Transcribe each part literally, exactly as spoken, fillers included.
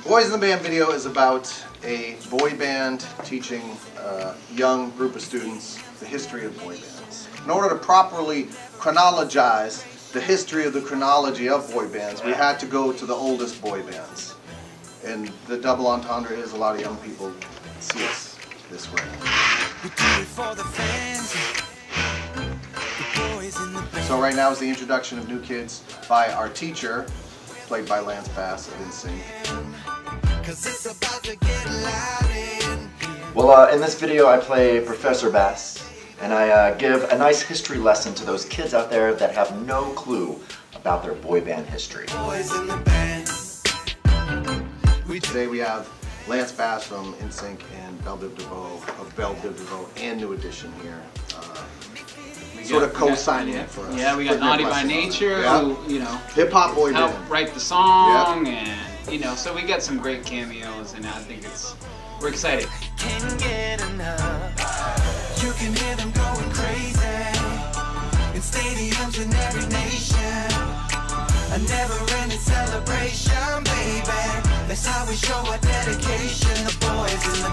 Boys in the Band video is about a boy band teaching a young group of students the history of boy bands. In order to properly chronologize the history of the chronology of boy bands, we had to go to the oldest boy bands. And the double entendre is a lot of young people see us this way. So right now is the introduction of New Kids by our teacher, played by Lance Bass of NSYNC. Well, uh, in this video I play Professor Bass, and I uh, give a nice history lesson to those kids out there that have no clue about their boy band history. Today we have Lance Bass from NSYNC and Belle Biv DeVoe of Belle Biv DeVoe and New Edition here. Uh, sort of co-signing yeah, it for us. Yeah, we got Naughty by Nature, yeah. who, you know, hip-hop boy helped band. write the song, yep. and, you know, so we got some great cameos, and I think it's, we're excited. Can't get enough. You can hear them going crazy in stadiums in every nation. A never-ending celebration, baby. That's how we show our dedication. The boys in the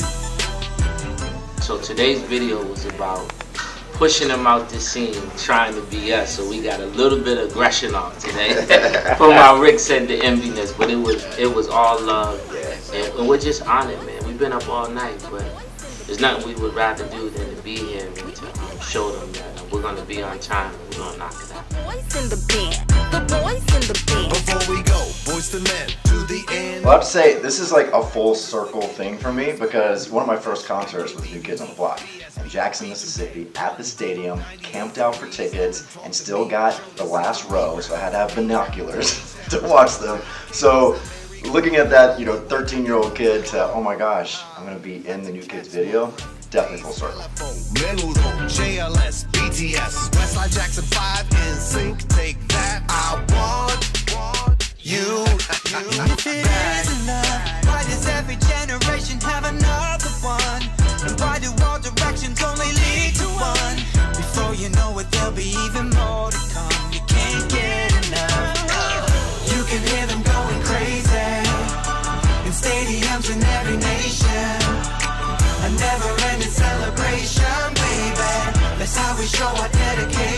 band. So today's video was about pushing them out the scene, trying to be us. So we got a little bit of aggression off today from how Rick said the enviness, but it was it was all love, and, and we're just honored, man. We've been up all night, but there's nothing we would rather do than to be here and to um, show them that we're gonna be on time and we're gonna knock it out. Boys in the band, the boys in the band. Before we go, boys to men, to the end. Well, I have to say, this is like a full circle thing for me because one of my first concerts was New Kids on the Block in Jackson, Mississippi, at the stadium, camped out for tickets, and still got the last row, so I had to have binoculars to watch them. So looking at that, you know, thirteen-year-old kid to, oh my gosh, I'm going to be in the New Kids video, definitely full circle. Menudo, J L S, B T S, Westside Jackson five, NSYNC, take that. I want, want you. If it isn't enough, why does every generation have another one? And why do all directions only lead to one? Before you know it, there'll be even more to come. You can't get enough. You can hear them going crazy in stadiums in every nation. A never-ending celebration, baby. That's how we show our dedication.